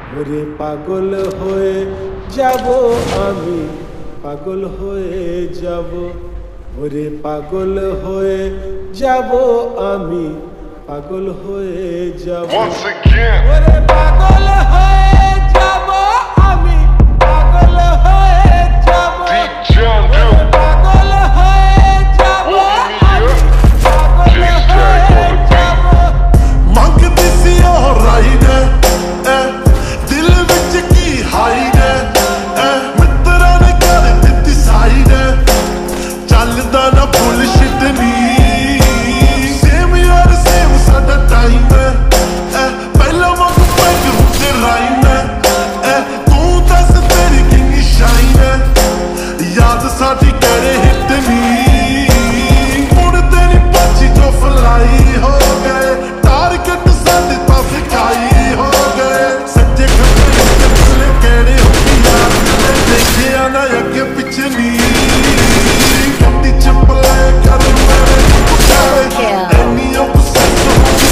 ওরে পাগল হয়ে যাব আমি, পাগল হয়ে যাব, ওরে পাগল হয়ে যাব আমি, পাগল হয়ে যাব। Once again, ওরে পাগল হয়ে যাব আমি, পাগল হয়ে যাব, D-Jungle, ওরে পাগল হয়ে যাব আমি, পাগল হয়ে যাব। ਮੰਗਦੀ ਸੀ ਉਹ ਰਾਈਡ ਦਿਲ ਵਿੱਚ ਕੀ ਹਾਈਡ ਮਿੱਤਰਾਂ ਨੇ ਕਰ ਦਿੱਤੀ ਸਾਈਡ ਚੱਲਦਾ ਨਾ ਬੁਲਸ਼ਿਟ ਨੀ ਸੇਮ ਯਾਰ ਸੇਮ ਸਾਡਾ ਟਾਈਮ ਪਹਿਲਾਂ ਵਾਂਗ ਪੈਗ ਹੁੰਦੇ ਰਾਈਮ ਤੂੰ ਦੱਸ ਤੇਰੀ ਕਿੰਨੀ ਸ਼ਾਈਨ ਯਾਦ ਸਾਡੀ ਕਰੇ ਹਿੱਟ ਨੀ ਮੁੜਦੇ ਨੀ ਪਾਛੀ ਜੋ ਫਲਾਈ ਹੋ ਗਏ टारगेट साडे तां फिकाई हो गए सच्चे खबरे चले केड़े हो यार देखिया ना अगे पिछे नी गड्डी चपले कर मेरे एनी ऑब्सेस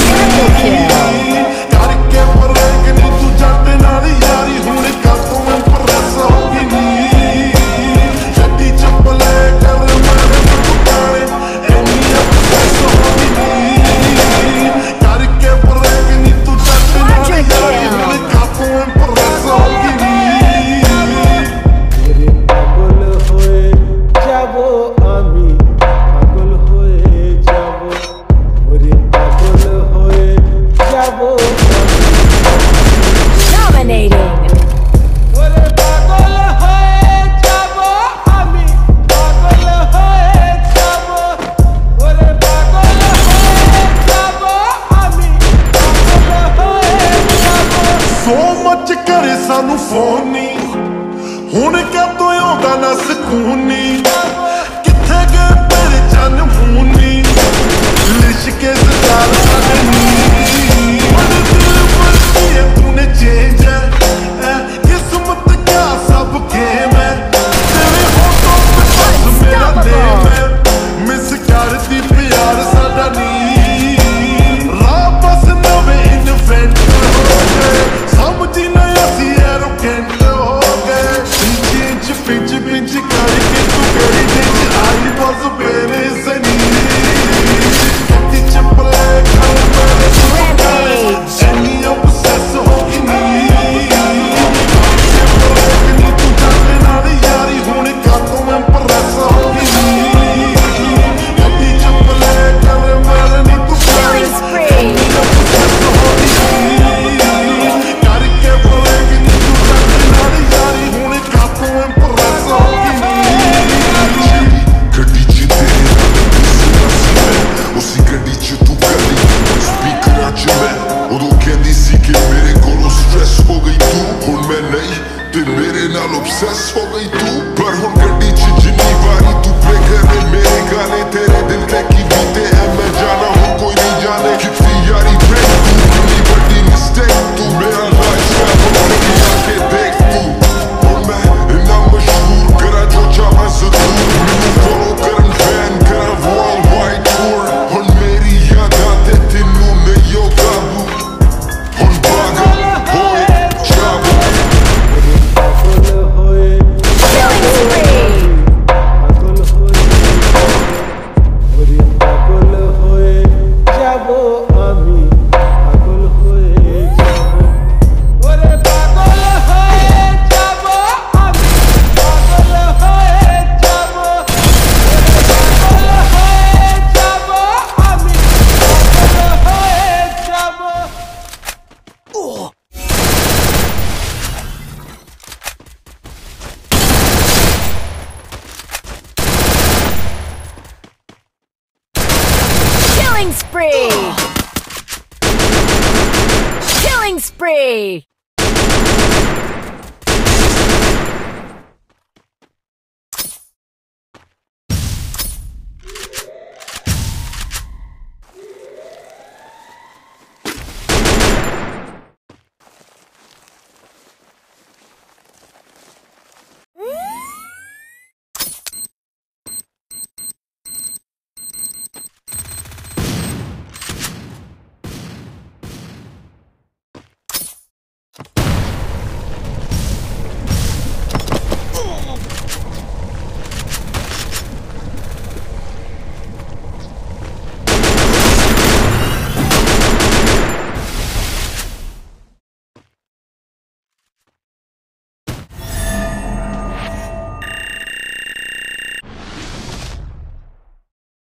करके ब्रेक नी तू जट नाल यारी हुण कातों इंप्रेस होगी नी गड्डी चपले कर मेरे एनी ऑब्सेस होगी नी करे सानू फोन नी हुण कदों आउंदा ना सकून नी किथे गए तेरे चन मून नी लिशके सदार साडे नी